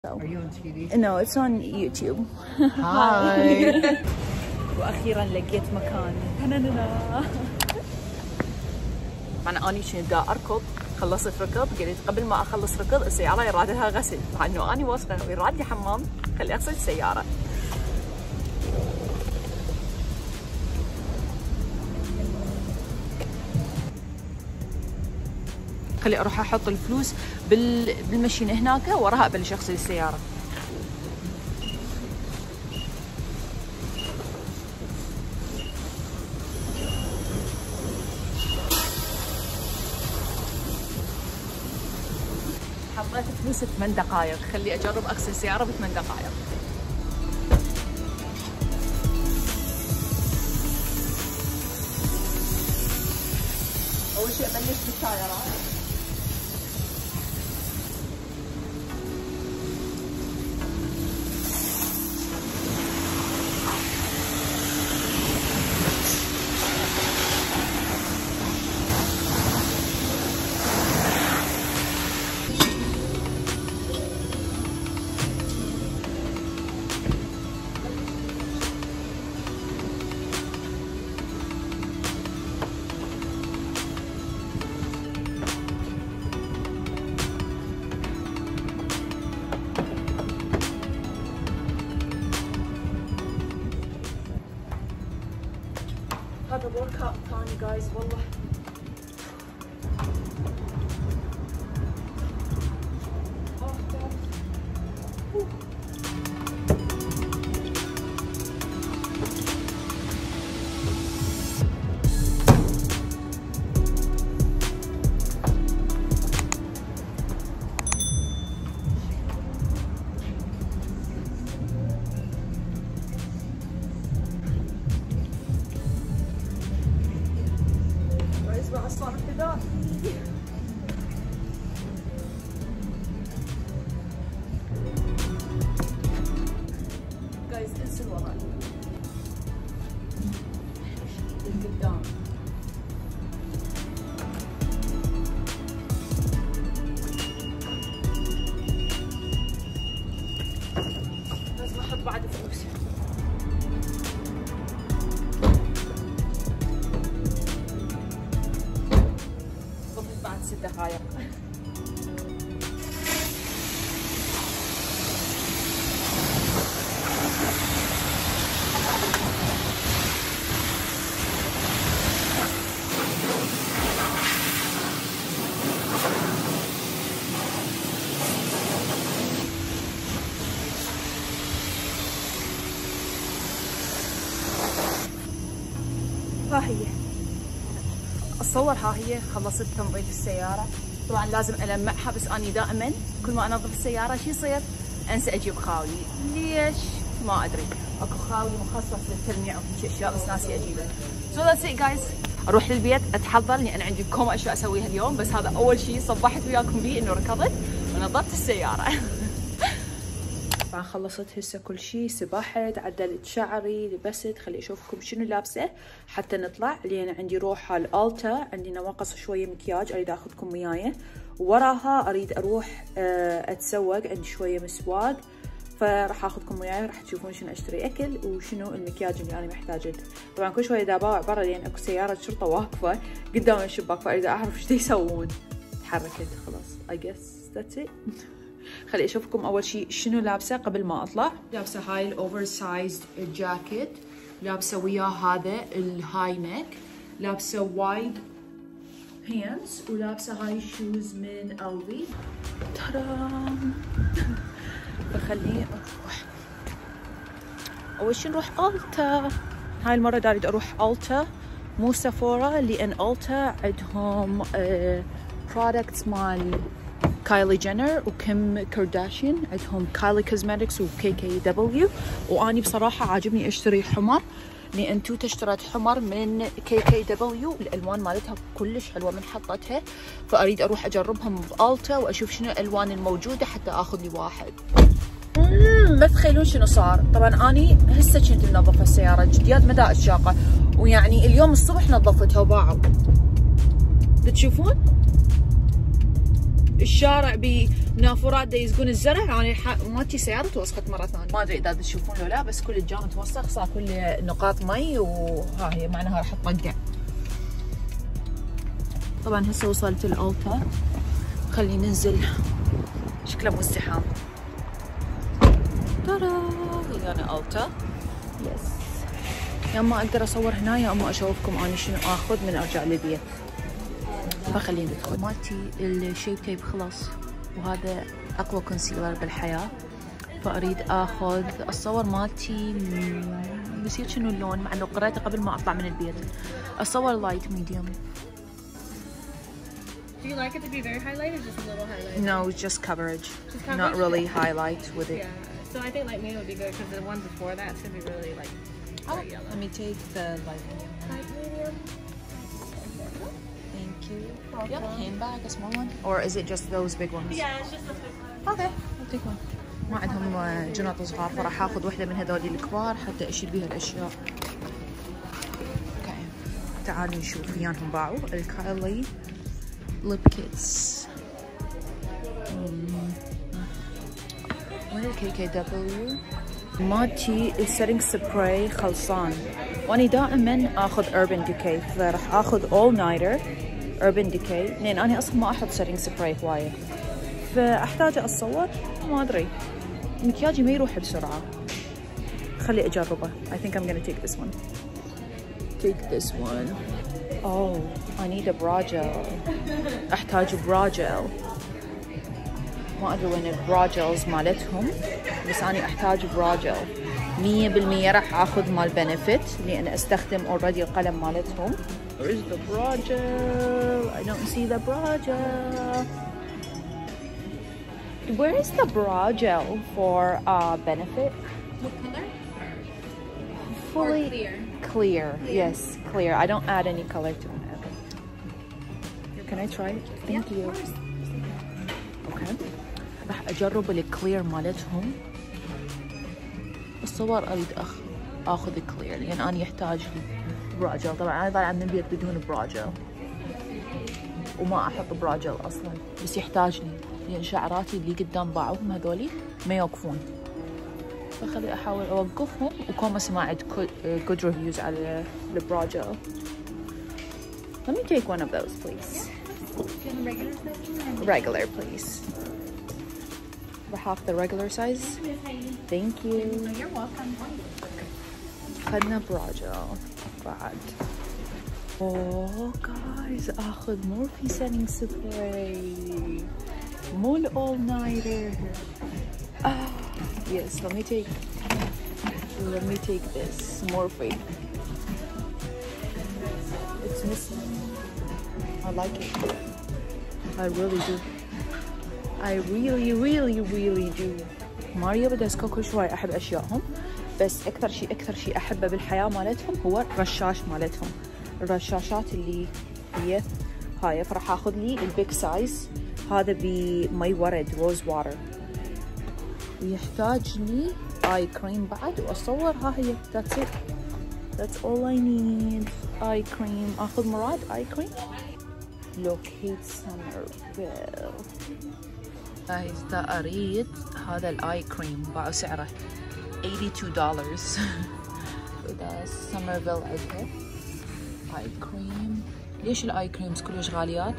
Are you on TV? No, it's on YouTube. Hi. واخيرا لقيت مكان. طبعا اني كنت دا اركض، خلصت ركض، قلت قبل ما اخلص ركض السياره يراد لها غسل، مع انه اني واثقه انه يراد لي حمام، خلي اغسل السياره. خلي اروح احط الفلوس بالمشينه هناك، وراها ابلش اغسل السياره. حطيت فلوس 8 دقائق، خلي اجرب اغسل السياره ب8 دقائق. اول شيء ابلش بالتايرات. هذا ورك اوت ثاني جايز والله. صار كذا. جايز انسوا الوضع لقدام. لازم احط بعد فلوس. بعد 6 دقائق. ها هي اتصور، ها هي خلصت تنظيف السياره. طبعا لازم المعها، بس اني دائما كل ما انظف السياره شو يصير؟ انسى اجيب خاوي. ليش؟ ما ادري، اكو خاوي مخصص للتلميع وهيك اشياء، بس ناسي اجيبه. سو ذاتس ات جايز، اروح للبيت اتحضر لاني انا عندي كوم اشياء اسويها اليوم، بس هذا اول شيء صبحت وياكم بيه انه ركضت ونظفت السياره. طبعا خلصت هسه كل شيء، سبحت، عدلت شعري، لبست. خلي اشوفكم شنو لابسه حتى نطلع، لان عندي روحه الالتا، عندي نواقص شويه مكياج اريد اخذكم وياي، وراها اريد اروح اتسوق، عندي شويه مسواق، فراح اخذكم وياي، راح تشوفون شنو اشتري اكل وشنو المكياج اللي انا محتاجته. طبعا كل شويه دا باوع برا لان اكو سياره شرطه واقفه قدام الشباك، فاريد اعرف ايش يسوون. تحركت خلاص. I guess that's it. خلي اشوفكم اول شيء شنو لابسه قبل ما اطلع. لابسه هاي الاوفر سايزد جاكيت، لابسه وياه هذا الهاي نيك، لابسه وايد بانس، ولابسه هاي الشوز من الفي. ترام. فخليني اروح اول شيء نروح التا. هاي المره دا اريد اروح التا مو سافورا، لان التا عندهم برودكتس مال كايلي جينر وكيم كارداشيان، عندهم كايلي كوزماتكس وكي كي دبليو. واني بصراحه عاجبني اشتري حمر، لان توتا اشترت حمر من كي كي دبليو، الالوان مالتها كلش حلوه من حطتها، فاريد اروح اجربهم بالتا واشوف شنو الالوان الموجوده حتى اخذ لي واحد. ما تخيلون شنو صار. طبعا اني هسه كنت منظفه السياره جديات مدى الشاقه، ويعني اليوم الصبح نظفتها وباعوا. تشوفون الشارع بنافورات دا يسقون الزرع. انا مالتي سياره توسخت مره ثانيه، ما ادري اذا تشوفون لو لا، بس كل الجام توسخ، صار كل نقاط مي، وها هي معناها راح تطقع. طبعا هسه وصلت الألتا، خليني ننزل، شكله مزدحام. ترى هي انا ألتا، يس. يا اما اقدر اصور هنا يا اما اشوفكم انا شنو اخذ من ارجع للبيت. فخلينا ندخل. مالتي الشيب تيب خلص، وهذا اقوى كونسيلر بالحياه، فاريد اخذ اصور مالتي بصير شنو اللون، مع انه قريته قبل ما اطلع من البيت. اصور لايت ميديوم. Do you like it to be very highlighted or just a little highlight? No, just coverage. Just coverage? Not really highlight with it. Yeah. So I think light medium would be good because the ones before that should be really like bright yellow. Let me take the light medium. Light medium. Thank you. Do you have a handbag, a small one? Or is it just those big ones? Yeah, it's just a big one. Okay, I'll take one. ما عندهم جنط صغار، فراح اخذ وحده من هذول الكبار حتى اشيل بيها الاشياء. اوكي، تعالوا نشوف وياهم باعوا الكايلي ليب كيتس. وين الكي كي دبليو؟ مالتي السيتنج سبراي خلصان، واني دائما اخذ Urban Decay، فراح اخذ All Nighter Urban Decay، لان انا اصلا ما احط سيتنج سبراي هوايه، فاحتاج اتصور، ما ادري مكياجي ما يروح بسرعه. خلي اجربه. I think I'm gonna take this one. Take this one. Oh, I need a bra gel. احتاج bra gel. ما ادري وين البرا جيلز مالتهم، بس انا احتاج برا جيل 100%. راح اخذ مال بنفيت لان استخدم اوريدي القلم مالتهم. Where's the bra gel? I don't see the bra gel. Where is the bra gel for Benefit? What color? Fully or clear? Clear. Yes, clear. I don't add any color to it. Can I try it? Thank you. Okay. راح اجرب الكلير مالتهم. الصور اريد اخذ كلير لان انا يحتاج لي براجل. طبعا انا طالعه من البيت بدون براجل وما احط براجل اصلا، بس يحتاجني لان شعراتي اللي قدام باعوهم هذولي ما يوقفون، فخلي احاول اوقفهم. وكوما سمعت good reviews على البراجل. Let me take one of those please. Regular please. راح the regular size. Thank you. You're welcome. خدنا براجل بعد. Oh guys, اخذ Morphe setting spray. مو all nighter. Yes, let me take this Morphe. It's missing. I like it. I really do. I really do. ماريو بداسكو كل شوي احب اشيائهم، بس اكثر شيء احبه بالحياه مالتهم هو الرشاش مالتهم. الرشاشات اللي هي هاي، فراح اخذ لي البيج سايز هذا بمي ورد روز واتر، ويحتاج لي اي كريم بعد واصور. ها هي that's it. That's all I need. اي كريم. اخذ مراد اي كريم لوكيت سمرفيل. إذا أريد هذا الآي كريم باعوا سعره $82. إذا سمرفيل عندها آي كريم. ليش الآي كريمز كلش غاليات؟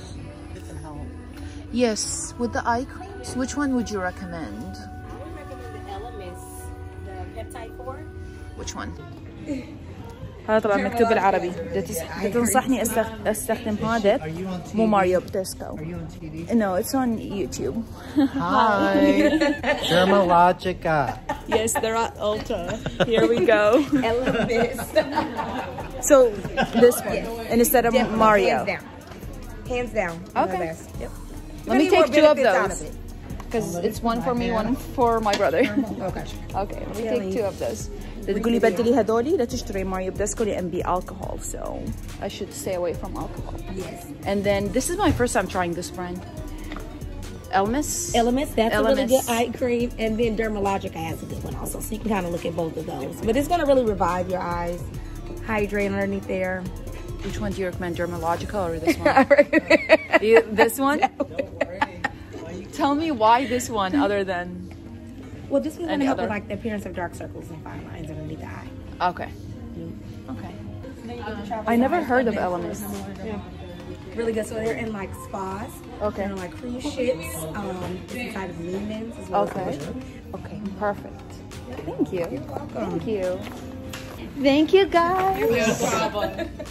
Yes, with the eye creams, which one would you recommend? I would recommend the Elements, the peptide 4. Which one? هذا طبعا مكتوب بالعربي. تنصحني استخدم هذا مو ماريو بديسكو. Are you on TV? No, it's on YouTube. Hi. Dermalogica. Yes, they're at Ulta. Here we go. Elements. So this one instead of Mario. Hands down. Hands down. Okay. Yep. Let me take two of those because it's one for me, one for my brother. Okay. Okay, let me take two of those. تقولي بدلي هذولي لا تشتري ماريو بديسكو لأن بي alcohol, so I should stay away from alcohol. Yes. And then this is my first time trying this brand. Elements. That's a really good Elemis. eye cream, and then Dermalogica has a good one also, so you can kind of look at both of those. But it's going to really revive your eyes, hydrate underneath there. Which one do you recommend, Dermalogica or this one? This one? Tell me why this one other than. Well, this one's gonna help other? with like the appearance of dark circles and fine lines underneath the eye. Okay. Okay. I never heard of Elemis. Yeah. Really good. So they're in like spas. Okay. They're like cruise ships. Inside of Lehman's as well. Okay. Okay. Perfect. Thank you. You're welcome. Thank you. Thank you guys. No problem.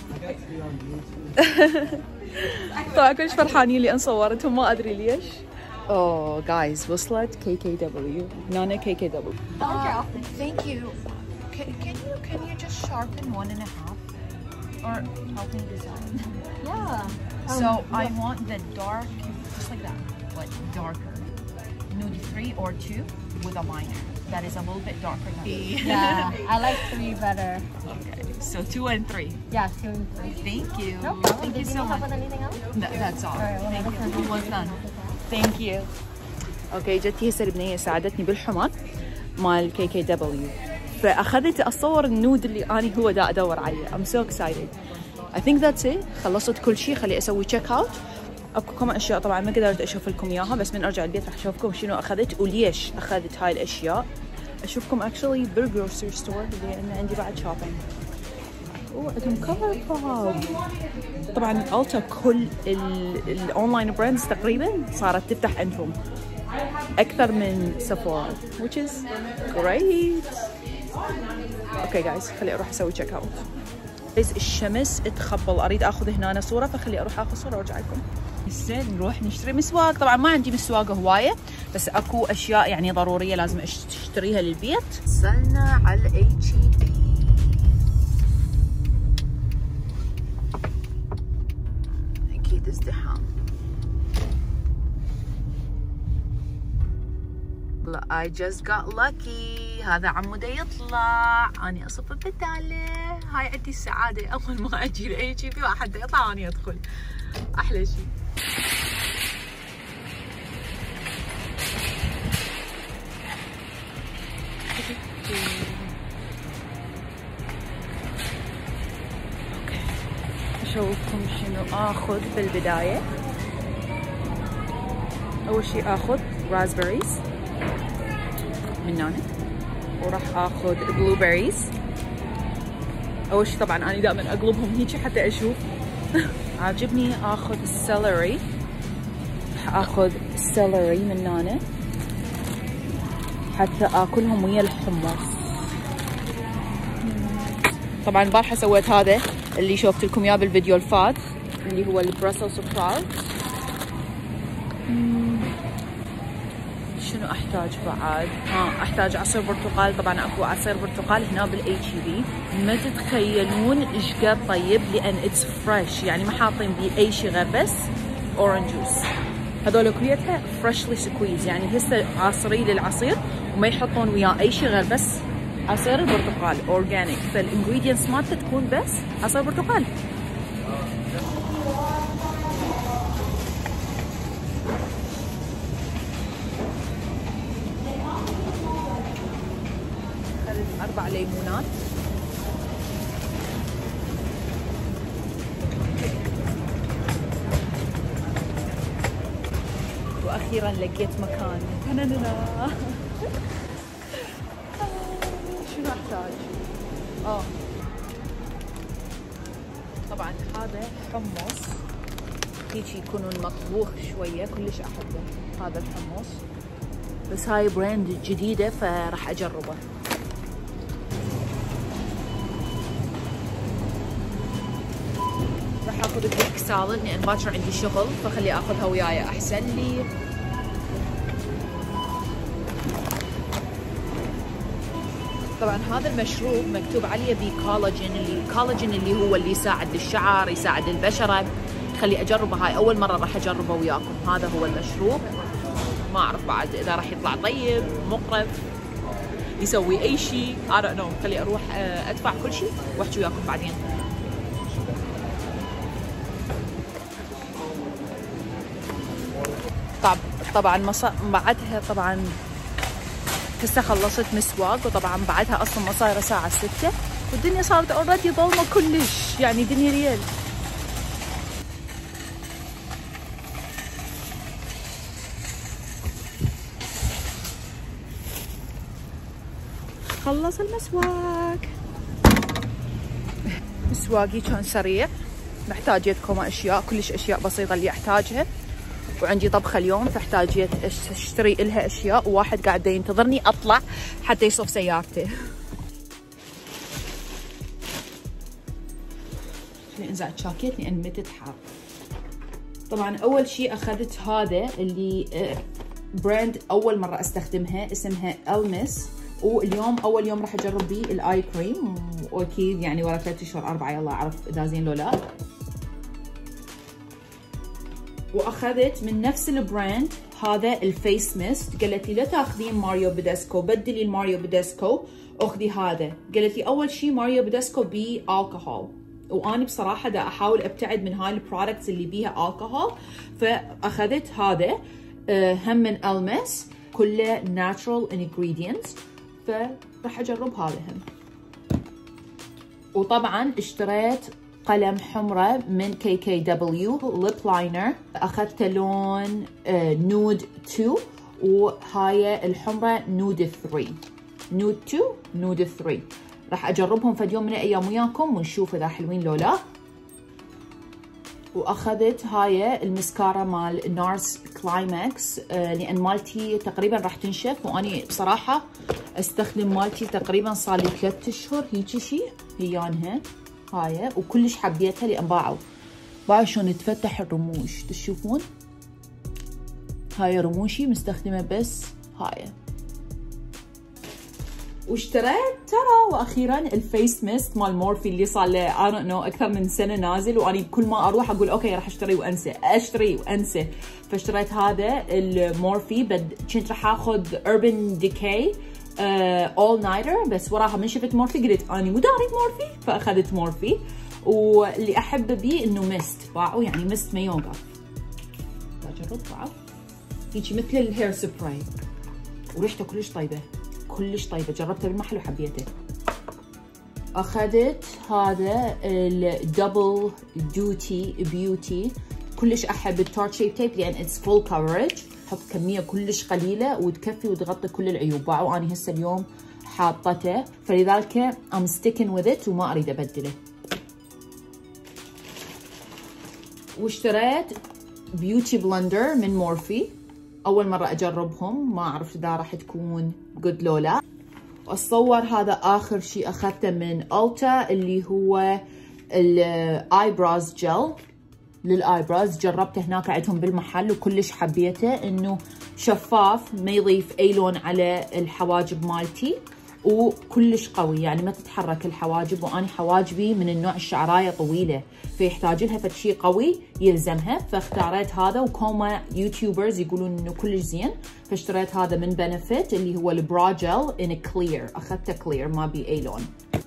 طبعا كلش فرحانين اللي انا صورتهم ما ادري ليش. Oh guys وصلت KKW. Nana KKW. Thank you. Can you just sharpen 1.5 or help me design? Yeah. So I want the dark, just like that, but darker. Nude 3 or 2 with a liner that is a little bit darker than Yeah, I like 3 better. Okay, so 2 and 3. Yeah, 2 and 3. Thank you. No problem. Thank you Did so you help much. with anything else? That's all. Alright, well, Thank you. Well done. Thank you. اوكي جتي هسه البنيه ساعدتني بالحمر مال KKW فاخذت اصور النود اللي اني هو دا ادور عليه. I'm so excited. I think that's it. خلصت كل شيء. خلي اسوي تشيك اوت. اكو كم اشياء طبعا ما قدرت اشوف لكم اياها بس من ارجع البيت راح اشوفكم شنو اخذت وليش اخذت هاي الاشياء. اشوفكم actually بالجروسري ستور لان عندي بعد شوبينج. عندهم كفر باب. طبعا التا كل الاونلاين براندز تقريبا صارت تفتح عندهم اكثر من سفورا which is great. اوكي جايز خلي اروح اسوي تشيك اوت. بس الشمس تخبل اريد اخذ هنا صوره فخلي اروح اخذ صوره وارجع لكم. هسه نروح نشتري مسواق. طبعا ما عندي مسواق هوايه بس اكو اشياء يعني ضروريه لازم اشتريها للبيت. وصلنا على HEB. اكيد ازدحام. لا I just got lucky. هذا عمو دا يطلع اني اصف بداله. هاي عندي السعاده اول ما اجي لاي شيء في واحد دا يطلع واني ادخل. احلى شيء. اوكي اشوفكم شنو اخذ بالبدايه. اول شيء اخذ رازبريز من هنا وراح اخذ بلو بيريز. اول شيء طبعا انا دائما اقلبهم هيك حتى اشوف. عاجبني اخذ السيلري. راح اخذ السيلري من هنا حتى اكلهم ويا الحمص. طبعا البارحه سويت هذا اللي شوفت لكم اياه بالفيديو الفات اللي هو البرسل سبراوت. شنو احتاج بعد؟ احتاج عصير برتقال. طبعا اكو عصير برتقال هنا بالHEB ما تتخيلون ايش قد طيب لان اتس فريش يعني ما حاطين بيه اي شيء غير بس اورنج جوس. هذول كليتها فريشلي سكويز يعني هسه عصري للعصير وما يحطون وياه اي شيء غير بس عصير البرتقال اورجانيك. فالانجريدينتس مالته تكون بس عصير برتقال. اخذت 4 ليمونات. واخيرا لقيت مكان. شنو احتاج؟ طبعا هذا حمص هيك يكونون مطبوخ شويه كلش احبه هذا الحمص بس هاي براند جديده فراح اجربه. راح اخذ الجريك سالاد لان باكر عندي شغل فخلي اخذها وياي احسن لي. طبعا هذا المشروب مكتوب عليه بكولاجين. الكولاجين اللي هو اللي يساعد الشعر يساعد البشره. خلي اجربه هاي اول مره راح اجربه وياكم. هذا هو المشروب ما اعرف بعد اذا راح يطلع طيب مقرف يسوي اي شيء I don't know. خلي اروح ادفع كل شيء واحكي وياكم بعدين. طبعا بعدها طبعا هسه خلصت مسواق وطبعا بعدها اصلا ما صايره الساعه 6 والدنيا صارت اوريدي ظلمه كلش يعني دنيا ريال. خلص المسواك. مسواقي كان سريع، محتاجيت كوما اشياء، كلش اشياء بسيطه اللي احتاجها، وعندي طبخه اليوم فاحتاجيت اشتري لها اشياء، وواحد قاعد ينتظرني اطلع حتى يصف سيارته. انزع الجاكيت لان متت حار. طبعا اول شيء اخذت هذا اللي براند اول مره استخدمها، اسمها المس، واليوم اول يوم راح اجرب بيه الاي كريم، واكيد يعني ورا 3 اشهر 4 يلا اعرف اذا زين لو لا. واخذت من نفس البراند هذا الفيس ميست، قالت لي لا تاخذين ماريو بديسكو، بدلي الماريو بديسكو اخذي هذا. قالت لي اول شيء ماريو بديسكو بيه الكحول، واني بصراحه دا احاول ابتعد من هاي البرودكتس اللي بيها الكحول، فاخذت هذا هم من المس، كله ناتشرال انجريدينتس، فراح اجرب هذا هم. وطبعا اشتريت قلم حمرة من KKW ليب لاينر، اخذت لون نود 2، وهاي الحمرة نود 3، نود 2 نود 3. راح اجربهم فد يوم من الايام وياكم ونشوف اذا حلوين لو لا. واخذت هاي المسكارا مال نارس كلايماكس، لان مالتي تقريبا راح تنشف، واني بصراحه استخدم مالتي تقريبا صار لي 3 اشهر هيجي شيء هيانها هاي، وكلش حبيتها لان باعوا شلون تفتح الرموش، تشوفون هاي رموشي مستخدمه بس هاي. واشتريت ترى واخيرا الفيس ميست مال مورفي اللي صار له I don't know اكثر من سنه نازل، واني كل ما اروح اقول اوكي راح اشتري وانسى، فاشتريت هذا المورفي. كنت راح اخذ Urban Decay All Nighter، بس وراها من شفت مورفي قلت اني مو داري مورفي، فاخذت مورفي. واللي احب بيه انه ميست، باعوا يعني ميست ما يوقف. بجرب باعوا هيجي مثل الهير سبراي، وريحته كلش طيبه كلش طيبه، جربته بالمحل وحبيته. اخذت هذا الدبل دوتي بيوتي، كلش احب التارت شيب تيب لان اتس فول كفرج، حط كميه كلش قليله وتكفي وتغطي كل العيوب. باعوا اني هسه اليوم حاطته، فلذلك I'm sticking with it وما اريد ابدله. واشتريت بيوتي بلندر من مورفي، اول مره اجربهم، ما اعرف اذا راح تكون جود لو لا. واتصور هذا اخر شيء اخذته من التا، اللي هو الايبراز جل للايبراز، جربته هناك عندهم بالمحل وكلش حبيته، انه شفاف ما يضيف اي لون على الحواجب مالتي، وكلش قوي يعني ما تتحرك الحواجب، واني حواجبي من النوع الشعرايه طويله فيحتاج لها فد شيء قوي يلزمها، فاختاريت هذا. وكوما يوتيوبرز يقولون انه كلش زين، فاشتريت هذا من بنفيت اللي هو البرا جل ان كلير، اخذته كلير ما بي اي لون.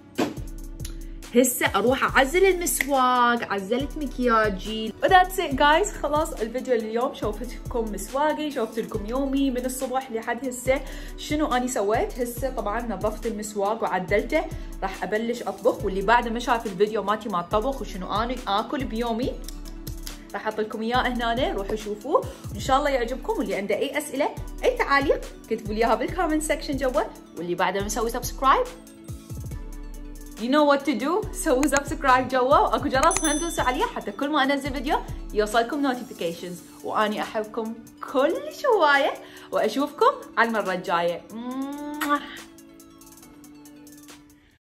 هسه اروح اعزل المسواق، عزلت مكياجي وذاتس ات جايز. خلاص الفيديو اليوم شوفتكم مسواقي، شوفت لكم يومي من الصبح لحد هسه شنو اني سويت. هسه طبعا نظفت المسواق وعدلته، راح ابلش اطبخ، واللي بعد ما شاف الفيديو مالتي مال الطبخ وشنو اني اكل بيومي راح احط لكم اياه هنا، روحوا شوفوه وان شاء الله يعجبكم. واللي عنده اي اسئله اي تعاليق كتبوا لي اياها بالكومنت سكشن جوا، واللي بعد ما مسوي سبسكرايب you know what to do، سووا سبسكرايب جوا، واكو جرس ما تنسوا عليه حتى كل ما انزل فيديو يوصلكم نوتيفيكيشنز. واني احبكم كلش هوايه، واشوفكم على المره الجايه.